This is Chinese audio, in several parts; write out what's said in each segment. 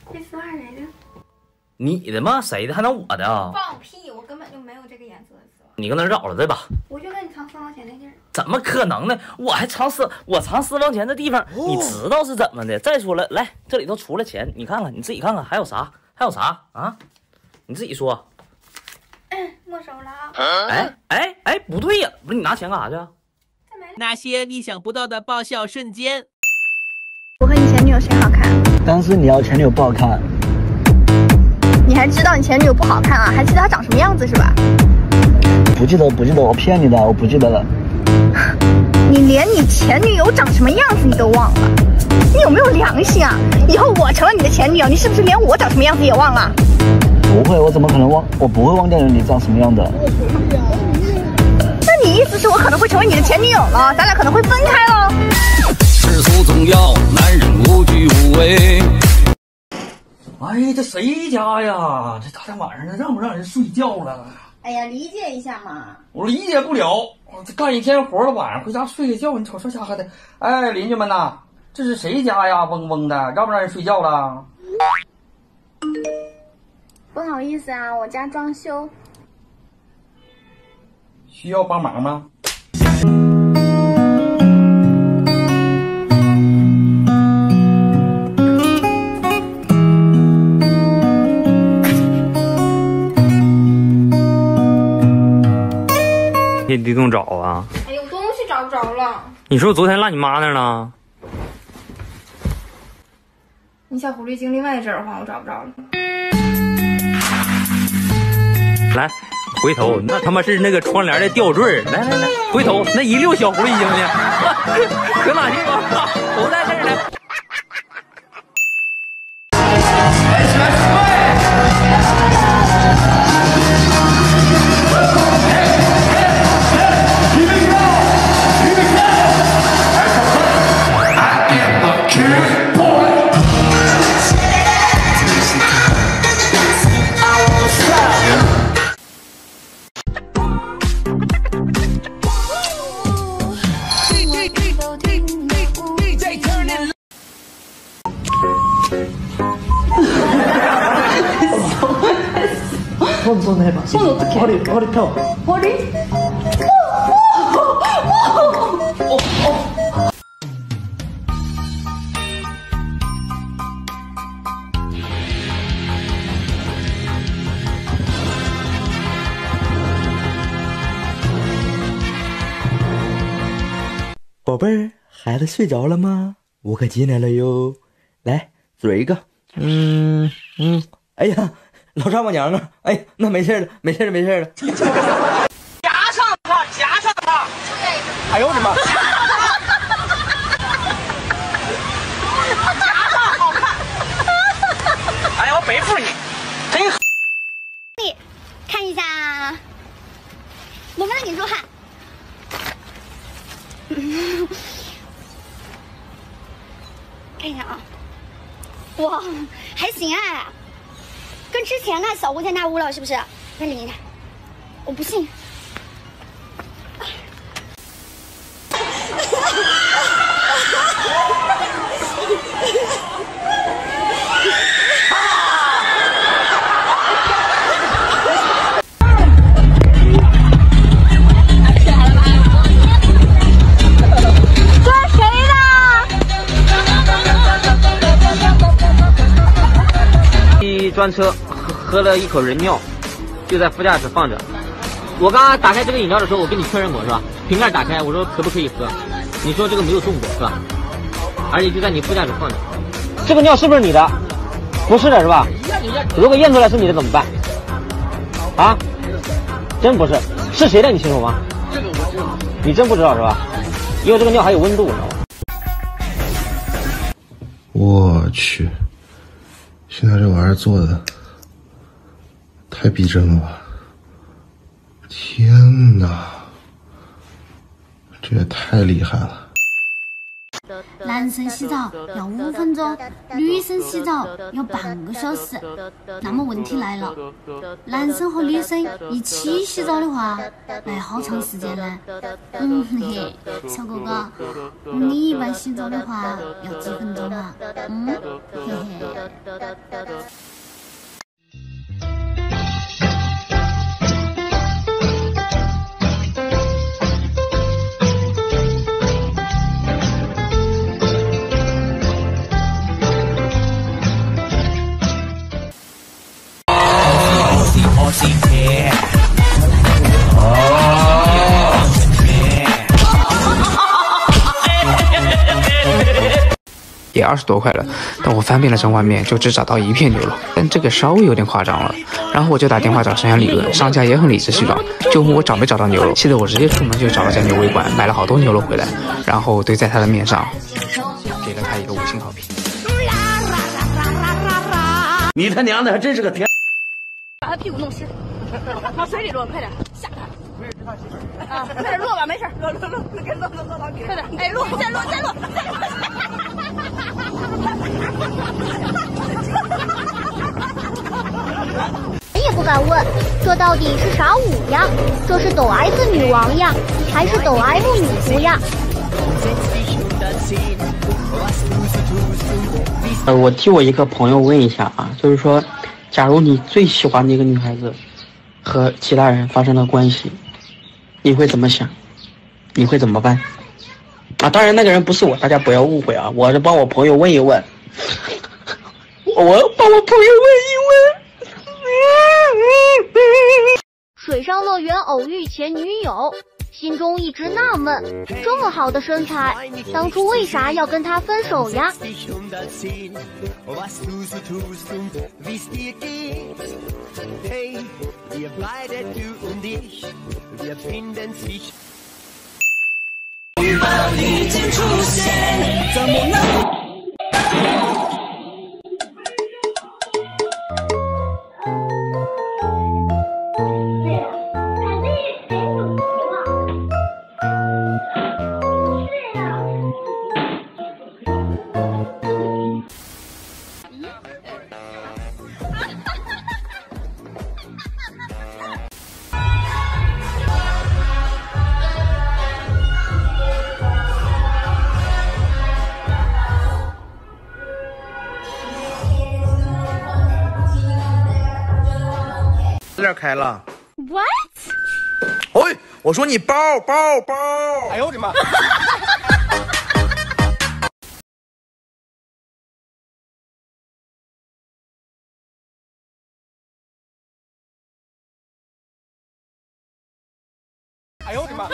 这丝袜谁的？ 你的吗？谁的？还能我的啊？ 放屁！我根本就没有这个颜色的丝袜。 你搁那儿找了对吧？ 我就跟你藏4毛钱那地儿。 怎么可能呢？我藏4毛钱的地方，你知道是怎么的？再说了，来这里头除了钱，你看看你自己看看还有啥？还有啥啊？你自己说。 没收了啊！ 哎，不对呀，不是你拿钱干啥去啊？ 那些意想不到的爆笑瞬间。 我和你前女友谁好看？ 当时你要前女友不好看， 你还知道你前女友不好看啊？还记得她长什么样子是吧？ 不记得，我骗你的，我不记得了。 你连你前女友长什么样子你都忘了，你有没有良心啊？以后我成了你的前女友，你是不是连我长什么样子也忘了？ 不会，我怎么可能忘？我不会忘掉你长什么样的。 那你意思是我可能会成为你的前女友了，咱俩可能会分开了？ 世俗总要男人无惧无畏。 哎呀，这谁家呀？这大晚上的，让不让人睡觉了？ 哎呀，理解一下嘛。 我理解不了，我这干一天活了，晚上回家睡个觉，你瞅这家伙的。哎，邻居们呐，这是谁家呀？嗡嗡的，让不让人睡觉了？ 不好意思啊，我家装修， 需要帮忙吗？天地动找啊！ 哎呦，东西找不着了。 你是不是昨天落你妈那儿了？ 你小狐狸精另外一只耳环我找不着了。 来，回头那他妈是那个窗帘的吊坠。来，回头那一溜小狐狸精呢？搁哪去吧？都在这儿呢。 손 해봐. 손 어떻게? 허리 펴. 머리? 宝贝儿，孩子睡着了吗？我可进来了哟。来，嘴一个。哎呀，老丈母娘啊！哎，那没事了，没事了。 夹上他！ 哎呦我的妈！ 夹上好看！哎呀，我背负你，真好。 你看一下，我们让你出汗。看一下啊，哇，还行哎，跟之前那小巫见大巫了，是不是？再领一下，我不信。 专车喝了一口人尿，就在副驾驶放着。我刚刚打开这个饮料的时候，我跟你确认过是吧？瓶盖打开，我说可不可以喝？你说这个没有动过是吧？而且就在你副驾驶放着。这个尿是不是你的？不是的是吧？如果验出来是你的怎么办？啊？真不是，是谁的你清楚吗？这个我知道。你真不知道是吧？因为这个尿还有温度，你知道吗？ 我去。现在这玩意儿做的太逼真了吧！天哪，这也太厉害了！ 男生洗澡要5分钟，女生洗澡要半个小时。那么问题来了，男生和女生一起洗澡的话，那要好长时间呢？嘿嘿，小哥哥，你一般洗澡的话要几分钟啊？嘿嘿。 也20多块了，但我翻遍了整碗面，就只找到1片牛肉，但这个稍微有点夸张了。然后我就打电话找商家理论，商家也很理直气壮，就问我找没找到牛肉，气得我直接出门就找了家牛尾馆，买了好多牛肉回来，然后堆在他的面上，给了他一个5星好评。 你他娘的还真是个天！ 把他屁股弄湿，往水里落，快点下他。啊，快点落吧，没事，落，给落到底。快点，哎，落，再落。 也不敢问，这到底是啥舞呀？这是抖 S 女王呀，还是抖 M 女仆呀？ 我替我一个朋友问一下啊，就是说，假如你最喜欢的一个女孩子和其他人发生了关系，你会怎么想？你会怎么办？啊，当然那个人不是我，大家不要误会啊，我是帮我朋友问一问，我帮我朋友问一问。 水上乐园偶遇前女友，心中一直纳闷，这么好的身材，当初为啥要跟他分手呀？ 已经出现，怎么能？ 链开了 What？ 哎，我说你包！哎呦我的妈！哎呦我的妈！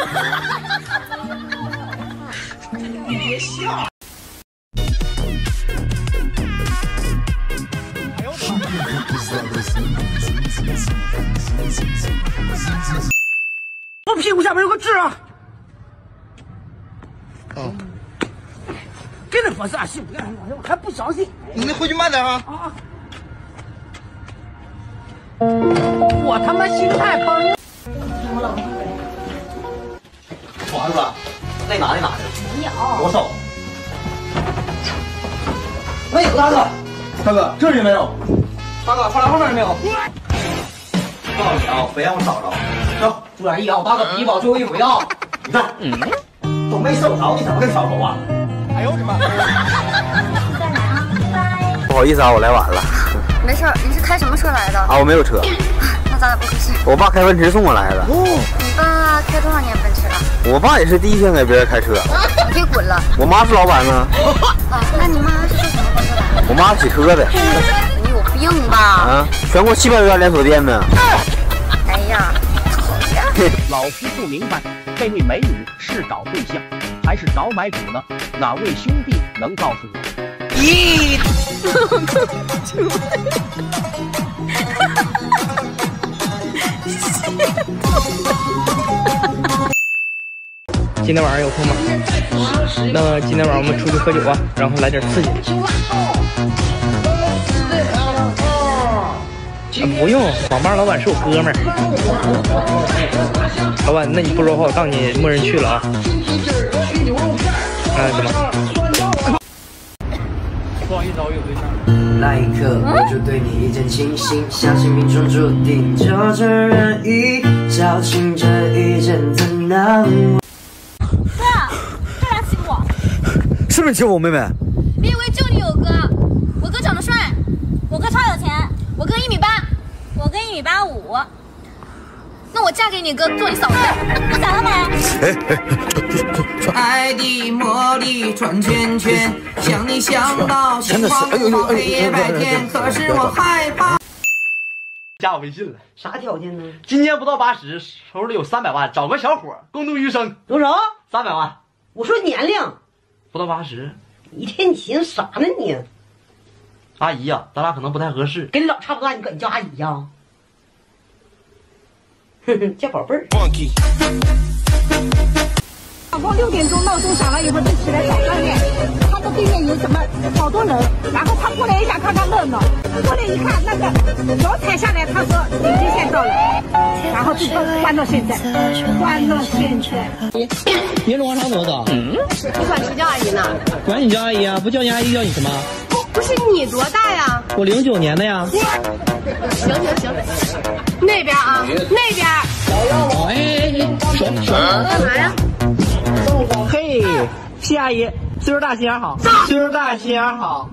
你别笑！哎呦我的妈！ 我屁股下面有个痣啊！ 哦， 跟着我啥信？我还不相信。 你回去慢点啊！ 啊！我他妈心态崩。 王子，那拿去？ 没有。 多少？没有，大哥。大哥，这里没有。大哥，窗帘后面没有。告诉你啊，别让我找着。走，注点意啊，大哥皮保最后一回啊！你看，都没收着，你怎么跟扫帚啊？ 哎呦我的妈！ 再来啊，拜拜。 不好意思啊，我来晚了。 没事，你是开什么车来的？ 啊，我没有车。 那咱俩不合适。 我爸开奔驰送我来的。 你爸开多少年奔驰了？ 我爸也是第一天给别人开车。 你可以滚了。 我妈是老板呢。 那你妈是做什么工作的？ 我妈洗车的。 你有病吧？ 啊，全国700多家连锁店呢。 哎呀，讨厌！ 老夫不明白，这位美女是找对象还是找买主呢？哪位兄弟能告诉我？咦！ 今天晚上有空吗？那今天晚上我们出去喝酒啊，然后来点刺激。不用，网吧老板是我哥们儿。老板，那你不说话，我告诉你，默认去了啊。怎么？ 不好意思，我有对象。 那一刻，我就对你一见倾心，相信命中注定，就这人一矫情，这一阵子难忘。 哥，干啥欺负我？ 是不是欺负我妹妹？ 别以为就你有哥，我哥长得帅，我哥超有钱，我哥1.8米，我哥1.85米。那我嫁给你哥，做你嫂子，咋了没？ 爱的魔力转圈圈，想你想到心慌慌，黑夜白天，可是我害怕。 加我微信了， 啥条件呢？ 今年不到80，手里有300万，找个小伙共度余生。 多少 ？300万。 我说年龄不到80。 一天你寻思啥呢你？ 阿姨呀，咱俩可能不太合适。 跟你老差不多大，你管你叫阿姨呀？叫宝贝儿。 老公6点钟闹钟响了以后就起来找锻炼，他的对面有什么好多人，然后他过来一下看看热闹，过来一看那个脚踩下来，他说警戒线到了，然后就关到现在，关到现在。 银龙广场怎么走？ 你管谁叫阿姨呢？ 管你叫阿姨啊，不叫你阿姨叫你什么？ 不是你多大呀？ 我09年的呀。 行，那边啊，那边。 手干嘛呀？ 嘿，谢阿姨，岁数大心眼好，岁数大心眼好。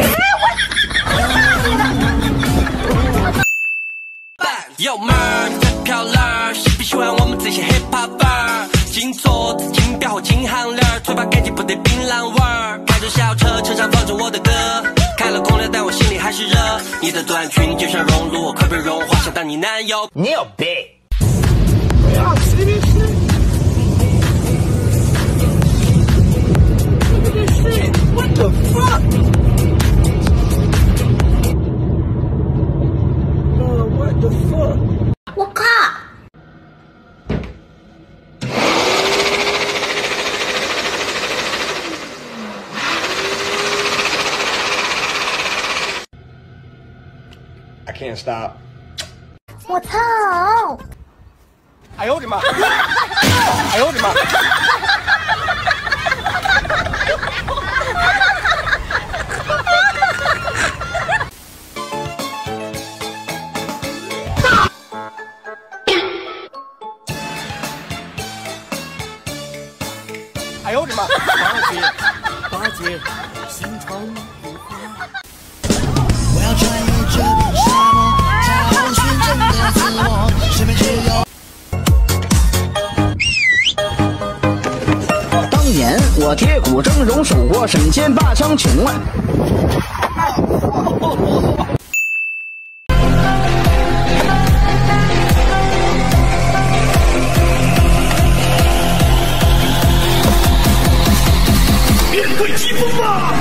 有妹儿，你最漂亮，喜不喜欢我们这些 hip hop 儿？金镯子、金表、金项链，嘴巴干净不得槟榔味儿。开着小车，车上放着我的歌，开了空调，但我心里还是热。你的短裙就像熔炉，快被融化，想当你男友。你有病！ 好吃的吃。What the fuck? What the fuck? 我靠！ I can't stop. 我操！ 哎呦我的妈！哎呦我的妈！哎呦我的妈！八戒，心肠不坏。我要穿越这片沙漠，找寻真的自我，身边只有。 当年我铁骨峥嵘，守过沈千霸苍穹啊。 面对疾风吧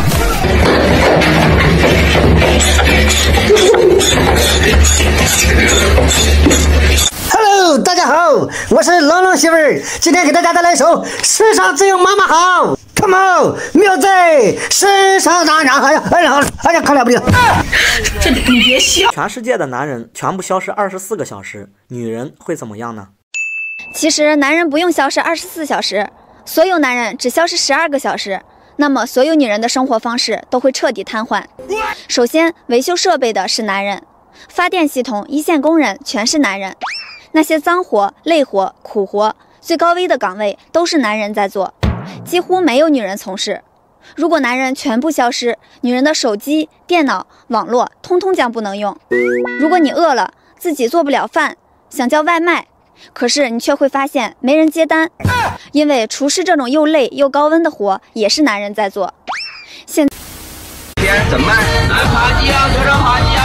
！Hello， 大家好，我是龙龙媳妇儿，今天给大家带来一首《世上只有妈妈好》。Come on， music， 世上男人，哎呀，可了不得！ 这你别笑。 全世界的男人全部消失24个小时，女人会怎么样呢？ 其实男人不用消失24小时，所有男人只消失12个小时。那么，所有女人的生活方式都会彻底瘫痪。首先，维修设备的是男人，发电系统、一线工人全是男人，那些脏活、累活、苦活、最高危的岗位都是男人在做，几乎没有女人从事。如果男人全部消失，女人的手机、电脑、网络通通将不能用。如果你饿了，自己做不了饭，想叫外卖，可是你却会发现没人接单，因为厨师这种又累又高温的活也是男人在做。现怎么办？来扒鸡啊，多少扒鸡啊？